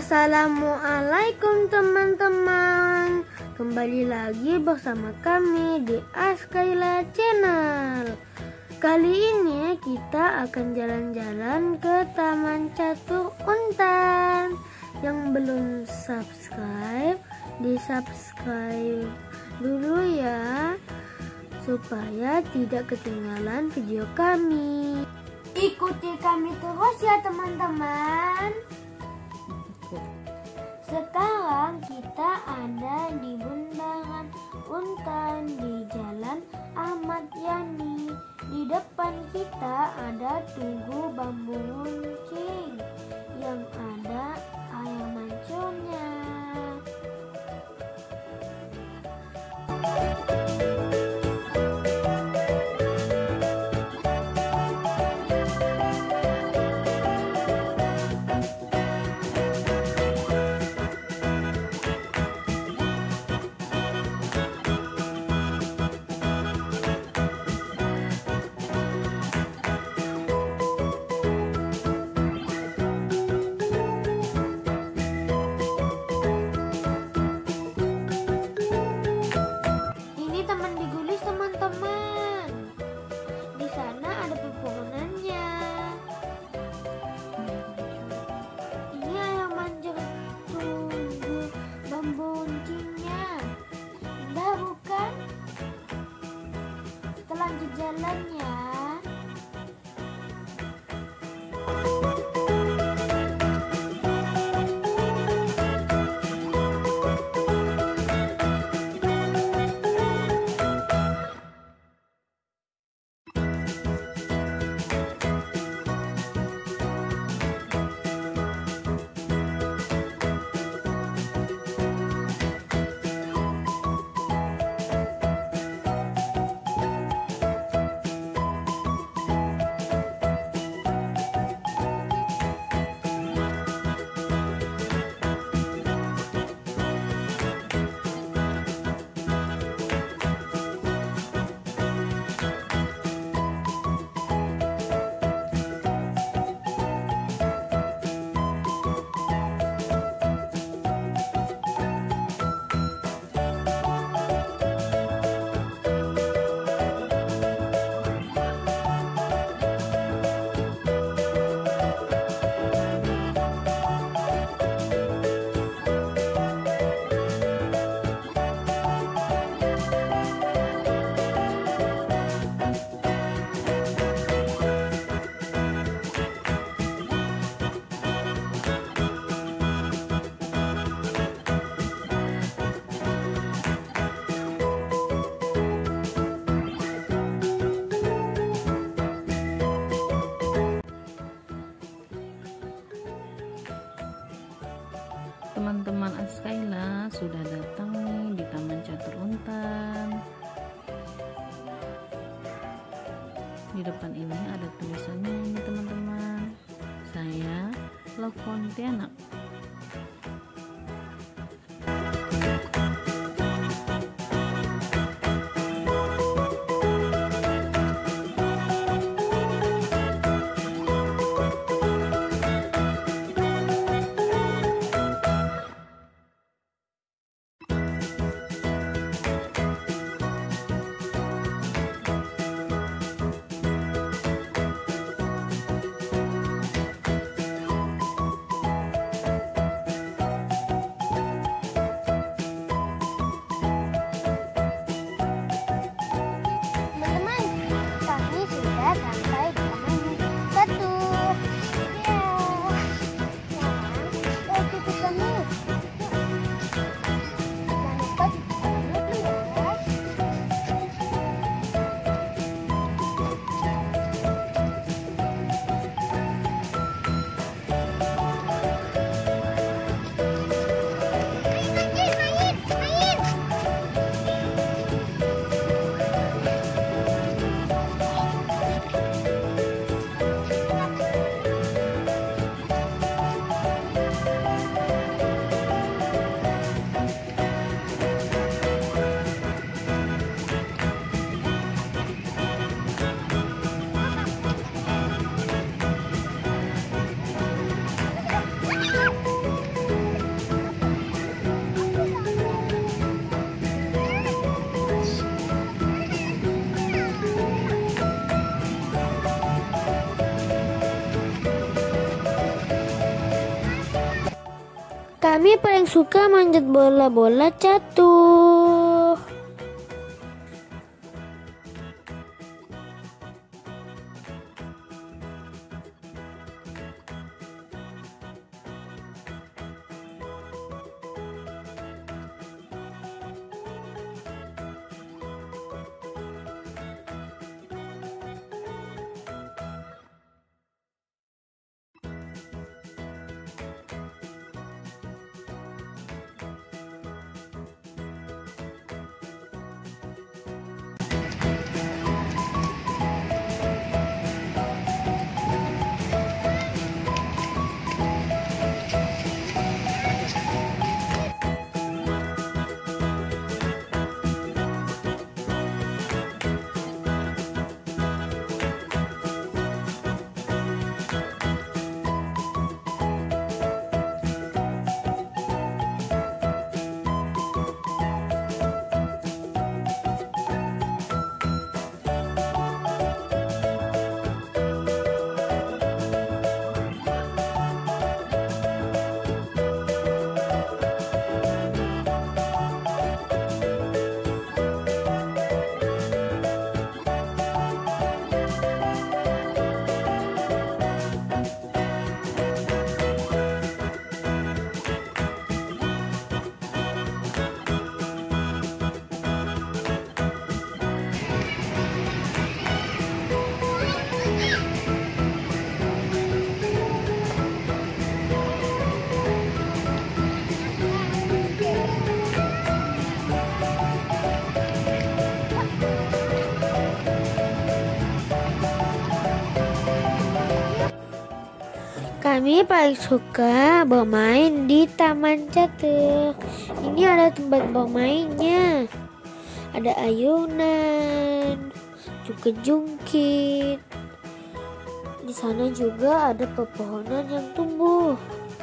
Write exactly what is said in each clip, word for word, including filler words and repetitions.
Assalamualaikum teman-teman. Kembali lagi bersama kami di Askaila Channel. Kali ini kita akan jalan-jalan ke Taman Catur Untan. Yang belum subscribe, di subscribe dulu ya, supaya tidak ketinggalan video kami. Ikuti kami terus ya teman-teman. Sekarang kita ada di Bundaran Untan di Jalan Ahmad Yani. Di depan kita ada Tugu Bambu Runcing yang ada air mancurnya. Lanjut jalannya. Teman-teman Askaila sudah datang nih di Taman Catur Untan. Di depan ini ada tulisannya ini teman-teman. Saya Love Pontianak. Kami paling suka manjat bola-bola catur. Kami paling suka bermain di taman catur. Ini ada tempat bermainnya. Ada ayunan, juga jungkit. Di sana juga ada pepohonan yang tumbuh.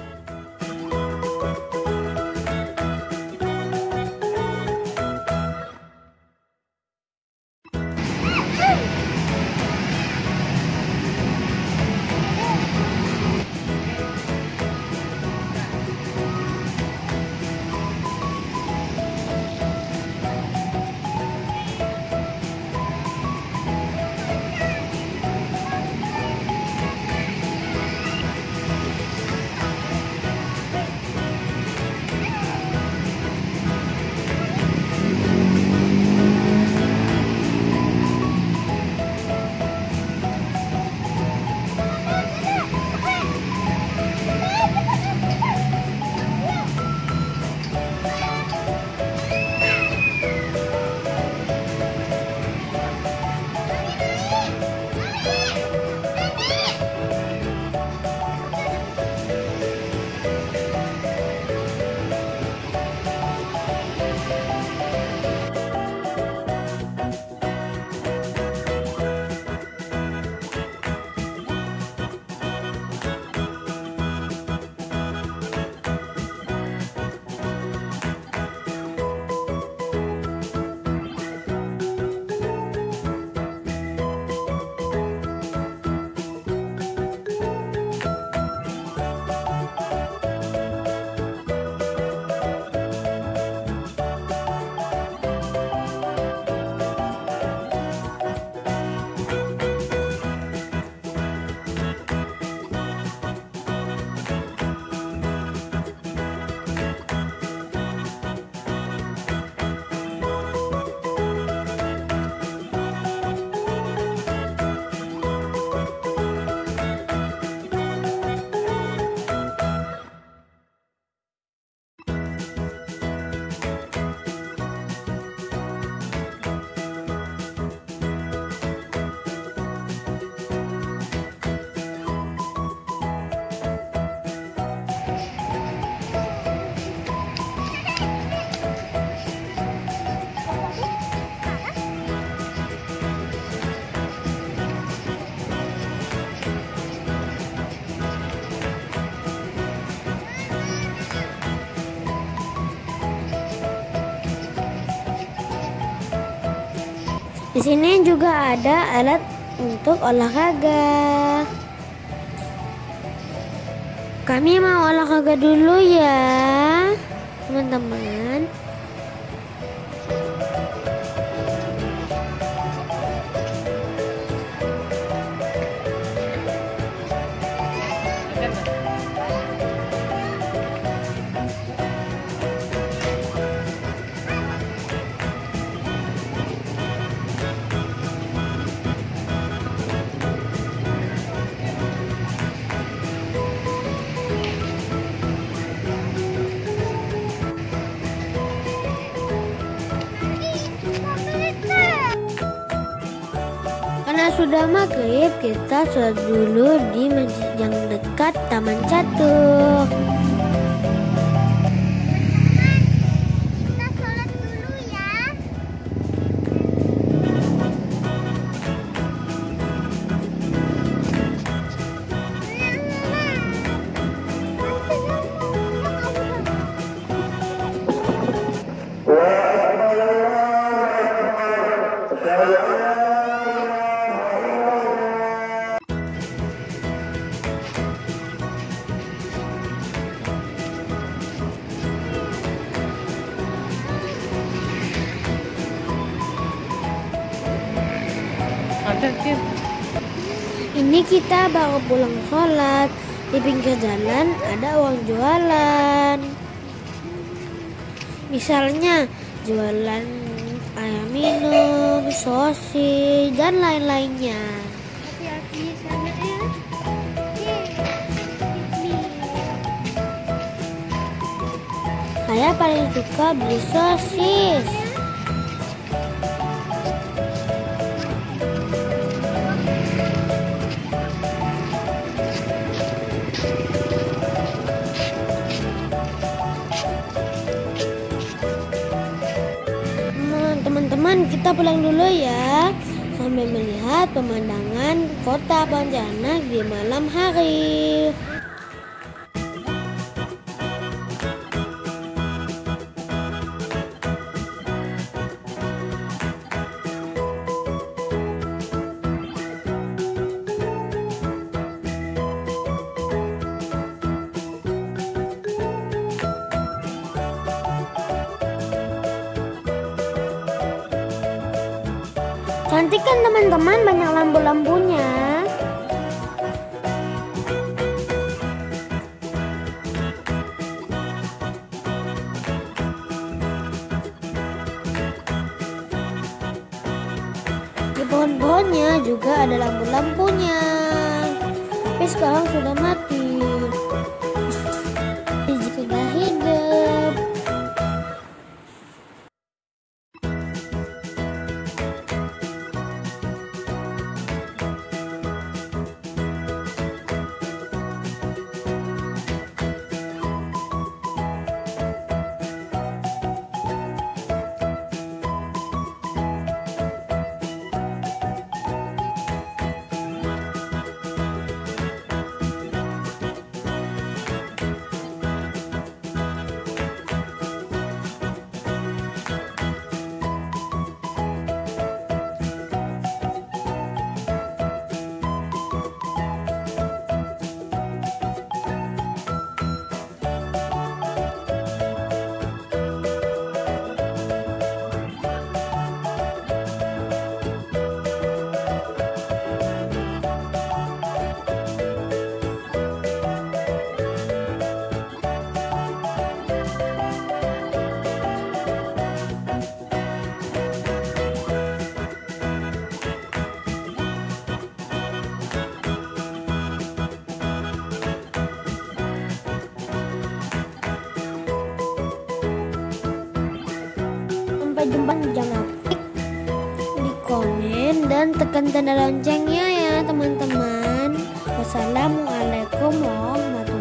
Di sini juga ada alat untuk olahraga. Kami mau olahraga dulu ya, teman-teman. Karena sudah maghrib, kita sholat dulu di masjid yang dekat Taman Catur. Kita sholat dulu ya. Ini kita baru pulang sholat. Di pinggir jalan ada uang jualan. Misalnya jualan air minum, sosis, dan lain-lainnya. Hati-hati di sana ya. Saya paling suka beli sosis. Teman-teman, kita pulang dulu ya, sambil melihat pemandangan kota Pontianak di malam hari. Cantik kan teman-teman, banyak lampu-lampunya. Di pohon-pohonnya juga ada lampu-lampunya. Tapi sekarang sudah mati. Sudah hidup. Sampai jumpa, jangan klik di komen dan tekan tanda loncengnya ya teman-teman. Wassalamualaikum warahmatullahi wabarakatuh.